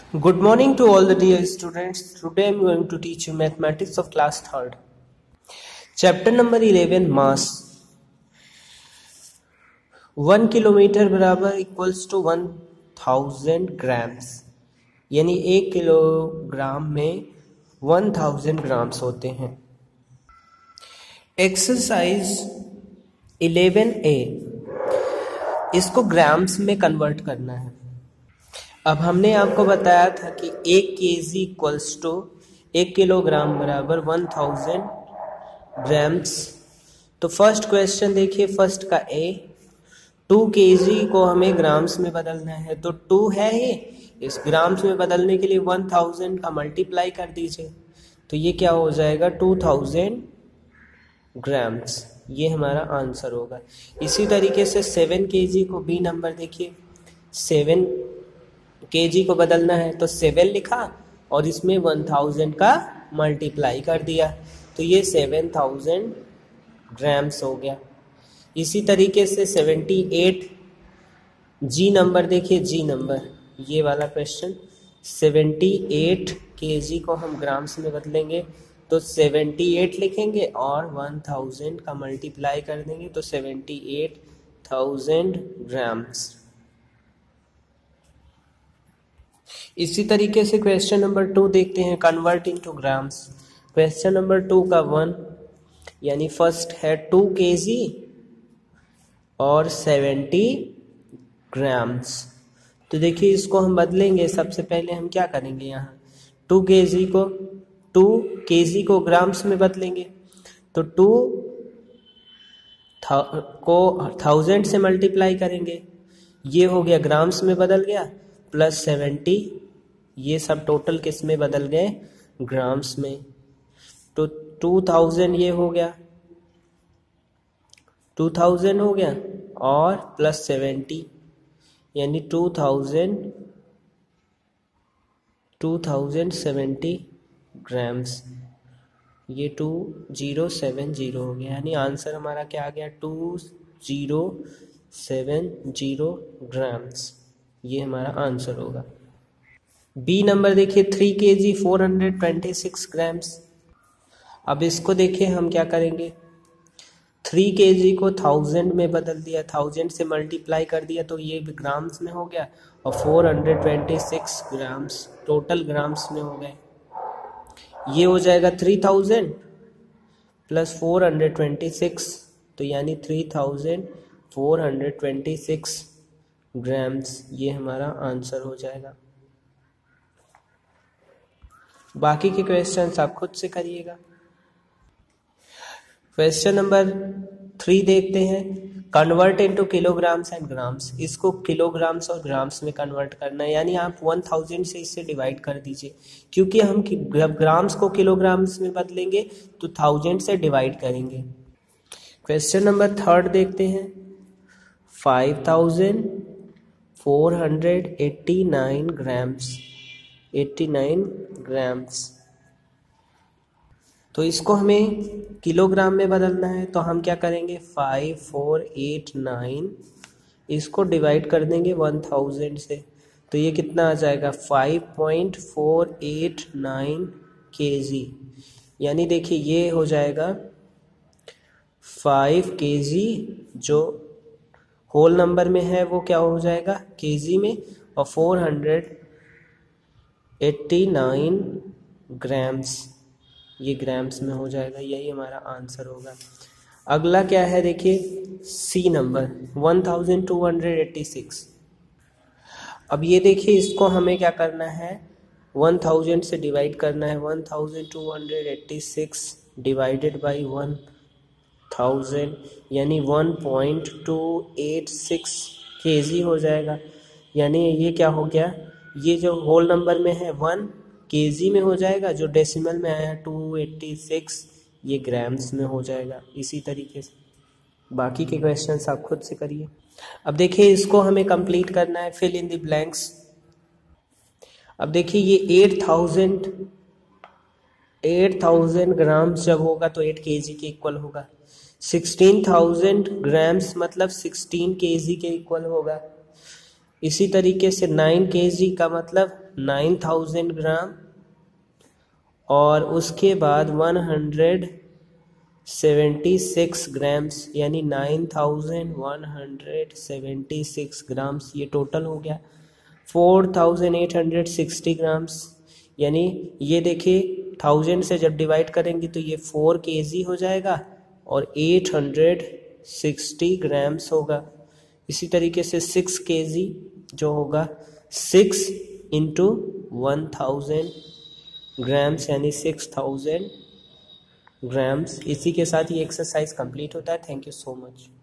Good morning to all the dear students. Today I am going to teach you mathematics of class 3rd. Chapter number 11 mass. 1 kilometre बराबर equals to 1000 grams, यानी 1 kilogram में 1000 grams होते हैं. Exercise 11A, इसको grams में convert करना है. अब हमने आपको बताया था कि 1 kg इक्वल्स टू 1 किलोग्राम बराबर 1000 ग्राम्स. तो फर्स्ट क्वेश्चन देखिए, फर्स्ट का ए. 2 kg को हमें ग्राम्स में बदलना है, तो 2 है ये, इस ग्राम्स में बदलने के लिए 1000 का मल्टीप्लाई कर दीजिए, तो ये क्या हो जाएगा 2000 ग्राम्स. ये हमारा आंसर होगा. इसी तरीके से 7 kg को बी नंबर देखिए, 7 kg को बदलना है तो 7 लिखा और इसमें 1000 का मल्टीप्लाई कर दिया, तो ये 7000 ग्राम्स हो गया. इसी तरीके से 78 जी नंबर देखिए, जी नंबर ये वाला क्वेश्चन, 78 kg को हम ग्राम्स में बदलेंगे तो 78 लिखेंगे और 1000 का मल्टीप्लाई कर देंगे तो 78,000 ग्राम्स. इसी तरीके से क्वेश्चन नंबर 2 देखते हैं, convert into grams. Question number 2 का 1 यानी फर्स्ट है 2 kg और 70 ग्राम्स. तो देखिए इसको हम बदलेंगे. सबसे पहले हम क्या करेंगे, यहाँ 2 kg को ग्राम्स में बदलेंगे, तो 2 को 1000 से मल्टीप्लाई करेंगे, ये हो गया ग्राम्स में बदल गया, प्लस 70 ये सब टोटल किस में बदल गए, ग्राम्स में. तो 2000 ये हो गया, 2000 हो गया और प्लस 70 यानी 2070 ग्राम्स. ये 2070 हो गया, यानी आंसर हमारा क्या आ गया 2070 ग्राम्स. ये हमारा आंसर होगा. बी नंबर देखिए, 3 kg 426 ग्राम्स. अब इसको देखिए हम क्या करेंगे, 3 kg को 1000 में बदल दिया, 1000 से मल्टीप्लाई कर दिया तो ये ग्राम्स में हो गया, और 426 ग्राम्स टोटल ग्राम्स में हो गए. ये हो जाएगा 3000 प्लस 426, तो यानी 3426 ग्राम्स. ये हमारा आंसर हो जाएगा. बाकी के क्वेश्चंस आप खुद से करिएगा. क्वेश्चन नंबर 3 देखते हैं, convert into kilograms and grams. इसको किलोग्राम्स और ग्राम्स में कन्वर्ट करना है, यानी आप 1000 से इससे डिवाइड कर दीजिए, क्योंकि हम जब ग्राम्स को किलोग्राम्स में बदलेंगे तो 1000 से डिवाइड करेंगे. क्वेश्चन नंबर 3 देखते हैं, 5489 ग्राम्स, 89 ग्राम्स. तो इसको हमें किलोग्राम में बदलना है, तो हम क्या करेंगे 5489 इसको डिवाइड कर देंगे 1000 से, तो ये कितना आ जाएगा 5.489 kg. यानी देखिए ये हो जाएगा 5 kg, जो होल नंबर में है वो क्या हो जाएगा kg में, और 489 ग्राम्स ये ग्राम्स में हो जाएगा. यही हमारा आंसर होगा. अगला क्या है देखिए, सी नंबर 1286. अब ये देखिए इसको हमें क्या करना है, 1000 से डिवाइड करना है. 1286 डिवाइडेड बाई 1000 यानी 1.286 kg हो जाएगा. यानी ये क्या हो गया, ये जो होल नंबर में है 1 kg में हो जाएगा, जो डेसिमल में आया 286 ये ग्राम्स में हो जाएगा. इसी तरीके से बाकी के क्वेश्चंस आप खुद से करिए. अब देखिए इसको हमें कंप्लीट करना है, फिल इन द ब्लैंक्स. अब देखिए ये 8000 ग्राम्स जब होगा तो 8 kg के इक्वल होगा. 16000 ग्राम्स मतलब 16 kg के इक्वल होगा. इसी तरीके से 9 kg का मतलब 9000 ग्राम, और उसके बाद 176 ग्राम्स यानी 9176 ग्राम्स, ये टोटल हो गया। 4860 ग्राम्स, यानी ये देखिए 1000 से जब डिवाइड करेंगे तो ये 4 kg हो जाएगा और 860 ग्राम्स होगा। इसी तरीके से 6 kg जो होगा 6 इंटू 1000 ग्राम्स यानी 6000 ग्राम्स। इसी के साथ ये एक्सरसाइज कंप्लीट होता है। Thank you so much.